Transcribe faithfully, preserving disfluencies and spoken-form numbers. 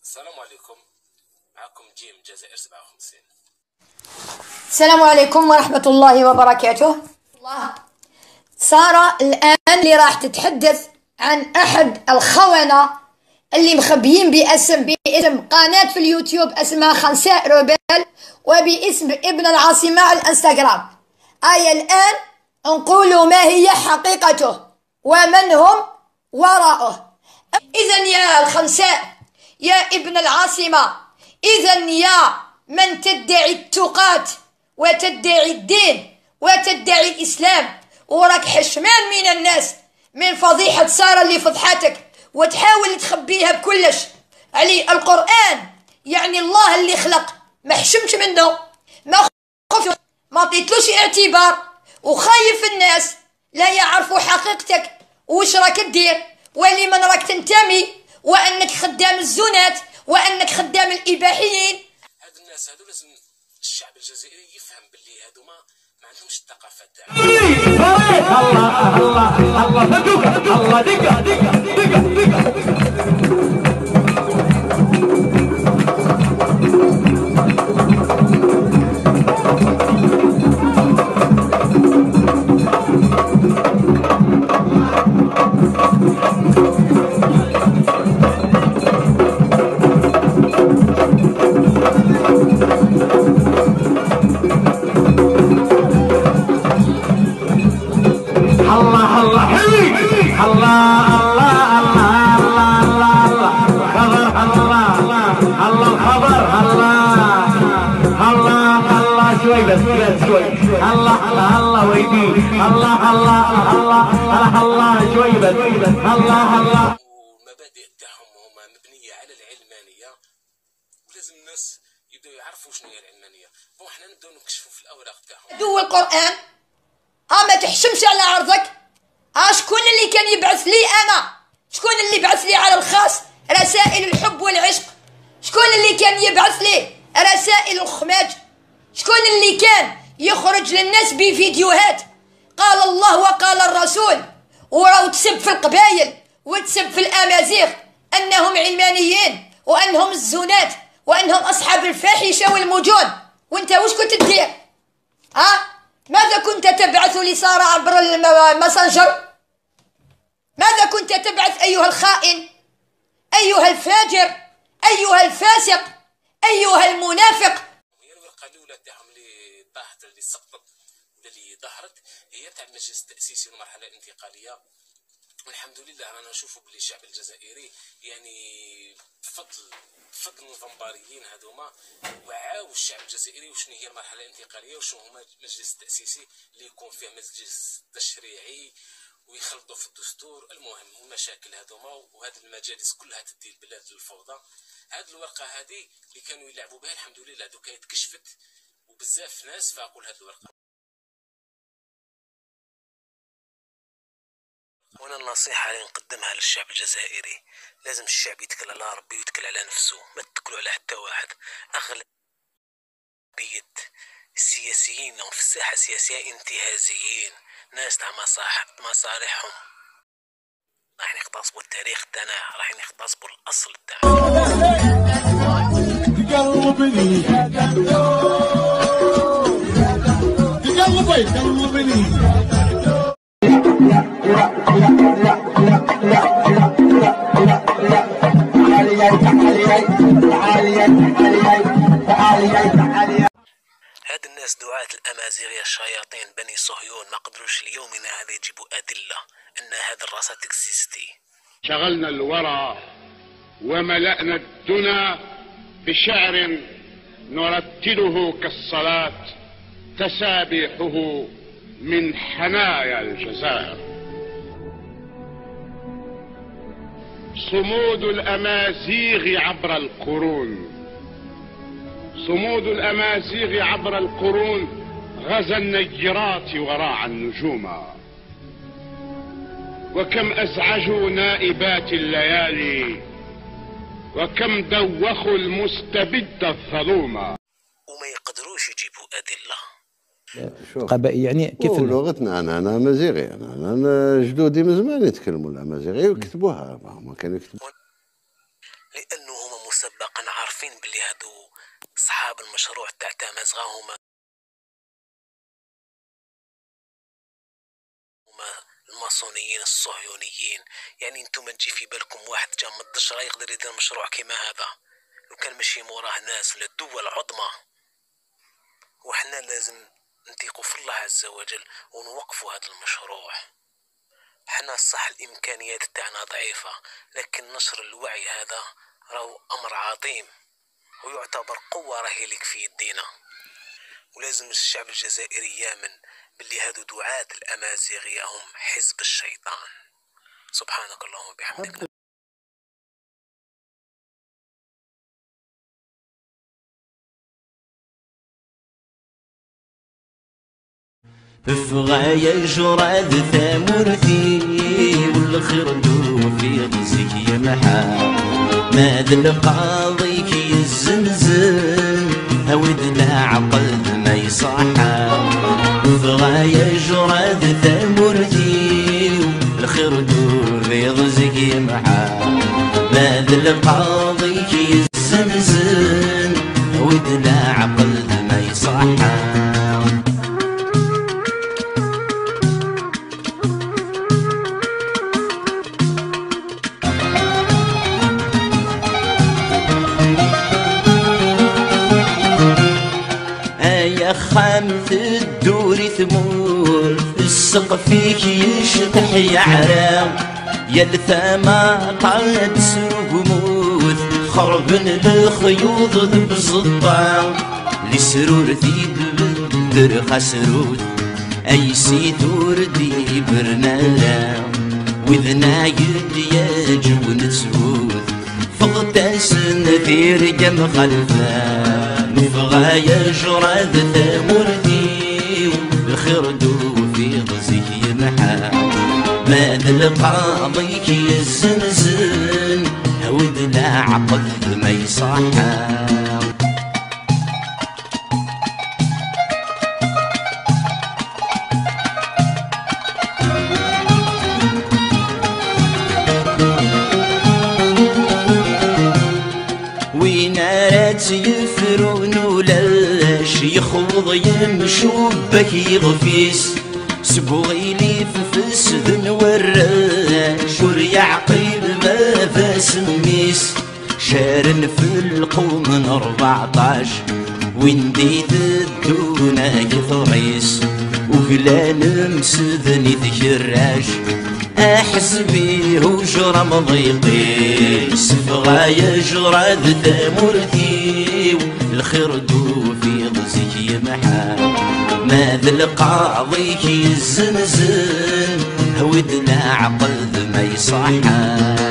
السلام عليكم، معكم جيم جزائر سبعة وخمسين. السلام عليكم ورحمة الله وبركاته. الله سارة الآن اللي راح تتحدث عن أحد الخونة اللي مخبيين باسم باسم قناة في اليوتيوب اسمها خنساء روبيل، وباسم ابن العاصمة على الانستغرام. آية الآن نقول ما هي حقيقته ومن هم وراءه. إذا يا الخنساء، يا ابن العاصمة، إذا يا من تدعي التقات وتدعي الدين وتدعي الإسلام وراك حشمان من الناس من فضيحة سارة اللي فضحتك وتحاول تخبيها بكلش علي القرآن، يعني الله اللي خلق ما حشمش منه، ما خفت، ما عطيتلوش اعتبار، وخايف الناس لا يعرفوا حقيقتك وش راك تدير ولمن راك تنتمي، وأنك خدام الزنات وأنك خدام الإباحيين. هاد الناس هادو لازم الشعب الجزائري يفهم باللي هادو ما ما عندهمش الثقافة تاع الله الله الله الله الله دقة دقة دقة دقة. الله الله الله ويدي الله الله الله الله شوي بس الله الله. والمبادئ تاعهم هما مبنيه على العلمانيه، ولازم الناس يبداو يعرفوا شنو هي العلمانيه. بون حنا نبداو نكشفوا في الاوراق تاعهم. دو القران ها ما تحشمش على عرضك. ها شكون اللي كان يبعث لي انا؟ شكون اللي بعث لي على الخاص رسائل الحب والعشق؟ شكون اللي كان يبعث لي رسائل الخماج؟ شكون اللي كان يخرج للناس بفيديوهات قال الله وقال الرسول وراو تسب في القبايل وتسب في الامازيغ انهم علمانيين وانهم الزنات وانهم اصحاب الفاحشه والمجون؟ وانت وش كنت تدير؟ ها ماذا كنت تبعث لسارة عبر الماسنجر؟ ماذا كنت تبعث ايها الخائن، ايها الفاجر، ايها الفاسق، ايها المنافق؟ اللي سقطت ولا اللي ظهرت هي تاع المجلس التأسيسي والمرحلة الانتقالية، والحمد لله رانا نشوفوا بلي الشعب الجزائري يعني بفضل بفضل النوفمبريين هذوما وعاو الشعب الجزائري وشنو هي المرحلة الانتقالية وشنو هما المجلس التأسيسي اللي يكون فيه مجلس تشريعي ويخلطوا في الدستور. المهم المشاكل هذوما وهذه المجالس كلها تدي البلاد للفوضى. هذه الورقة هذه اللي كانوا يلعبوا بها الحمد لله دوكا يتكشفت وبزاف ناس فاقوا لهاد الورقة. وانا النصيحة اللي نقدمها للشعب الجزائري، لازم الشعب يتكل على ربي ويتكل على نفسه، ما تتكلوا على حتى واحد. اغلبية السياسيين في الساحة السياسية انتهازيين، ناس تاع مصالحهم، راح يغتصبوا التاريخ تاعنا، راح يغتصبوا الاصل تاعنا. هاد الناس دعاة الأمازيغية الشياطين بني صهيون ما قدروش ليومنا هذا يجيبوا أدلة أن هذا الراسة تكزيستي. شغلنا الورى وملأنا الدنا بشعر نرتله كالصلاة تسابيحه من حنايا الجزائر. صمود الأمازيغ عبر القرون، صمود الأمازيغ عبر القرون غزا النيرات وراع النجوم، وكم أزعجوا نائبات الليالي، وكم دوخوا المستبد الظلوم. وما يقدروش يجيبوا أدلة. قبائل يعني كيف لغتنا انا انا امازيغي، انا انا جدودي من زمان يتكلموا الامازيغيه ويكتبوها، ما كانوا يكتبوا لانه هما وسباقا عارفين بلي هادو صحاب المشروع تاع تامازغا هما هما الماسونيين الصهيونيين. يعني انتم تجي في بالكم واحد جا من الدشرة يقدر يدير مشروع كيما هذا لو كان ماشي موراه ناس للدول عظمى؟ وحنا لازم نثيقوا في الله عز وجل ونوقفوا هذا المشروع. حنا صح الامكانيات تاعنا ضعيفة، لكن نشر الوعي هذا راهو امر عظيم ويعتبر قوة راهي لك في يدينا، ولازم الشعب الجزائري يامن باللي هادو دعاة الامازيغية هم حزب الشيطان. سبحانك اللهم وبحمدك. فغاية جراد ثامرتي والخردو في غزك يمحى ماذا القاضي كي الزمزم هود لا عقل ما يصحى. فغاية جراد ثامرتي والخردو في غزك يمحى ماذا القاضي كي الزمزم هود لا عقل ما يصحى. خامت الدور ثمور السقف فيك يشطح يعرام يا الثما طالت سروق موت خربن الخيوط بزطام لسرور ثيد بدر خسروت اي سيتور دي برنالام وذنا يدياج ونسوت فغتاسن في رجم خلفان. فغاية جراد ثامرتي الخردو في غزك يمحى ماذا القاضي كي الزنزن هود لا عقل ما يصحى. وينارات يفرون ولاش يخوض يمشو بك يغفيس سبوغي لي في السدن وراش ور يعقيب ما فاس ميس شارن في القوم من أربعطاش وين ديت الدونا كثريس وكلان مسدني ذكراش أحسبي هجرة مضيقيس. فغاية جراد ثامرتي الخردو في غزك يمحى ماذا القاضي كي الزنزن هود لا عقل ما يصحى.